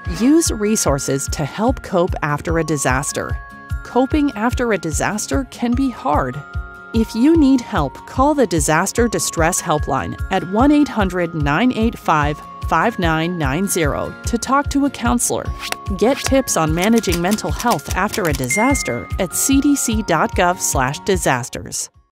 Use resources to help cope after a disaster. Coping after a disaster can be hard. If you need help, call the Disaster Distress Helpline at 1-800-985-5990 to talk to a counselor. Get tips on managing mental health after a disaster at cdc.gov/disasters.